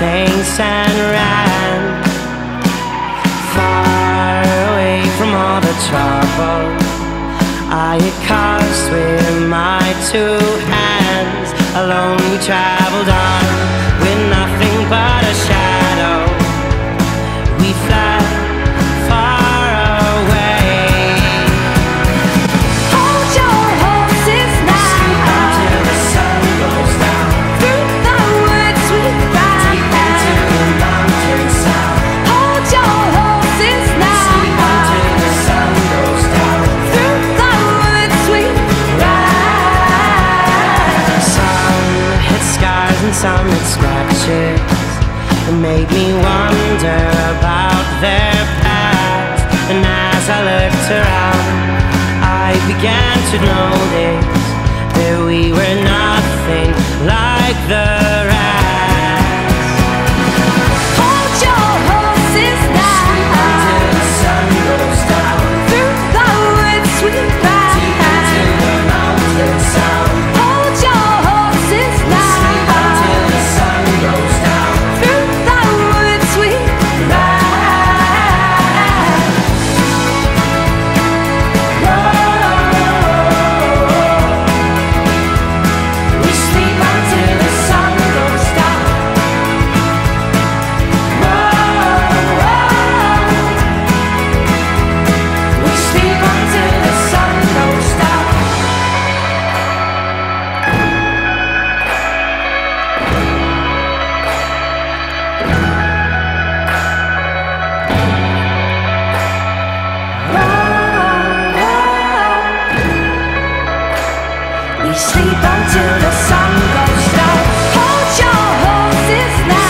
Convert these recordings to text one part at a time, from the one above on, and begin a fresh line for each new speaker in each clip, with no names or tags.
things and ran far away from all the trouble I had caused with my two hands. Alone we traveled on with nothing but a shadow. We fled far away.
Hold your horses now.
Sleep until the sun goes down.
Through the woods we ride.
Deep into the mountain sound.
Hold your horses now.
Sleep until the sun goes down.
Through the woods we ride.
Some hit scars and some hit scratches. It made me wonder about their past. And as I looked around, I began to notice that we were nothing like the rest.
Hold your horses now.
Until the sun goes down.
Through the woods we ride.
Deep into the mountain sound.
Hold your horses now.
Sleep until the sun goes down.
Through the woods we ride.
We sleep until the sun goes down. We sleep until the sun goes down.
We sleep until the sun goes down. Hold your horses now.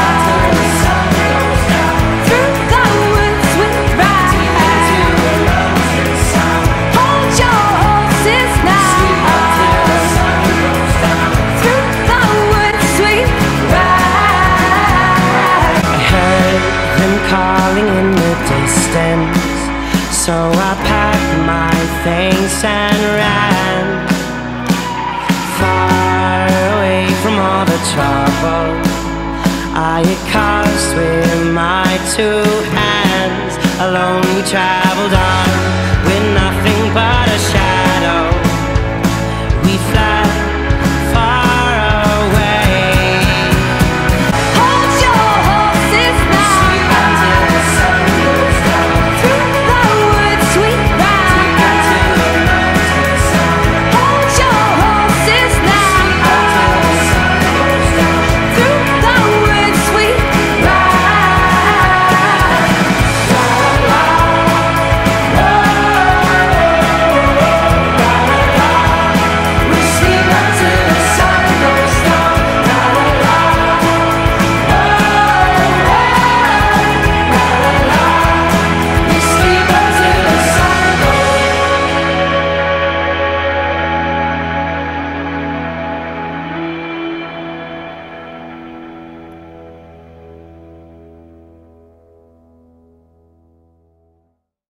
Through the woods we ride. Hold your horses now. Through the woods we ride.
I heard them calling in the distance, so I packed my things and ran far away from all the trouble I had caused with my two hands. Alone we traveled on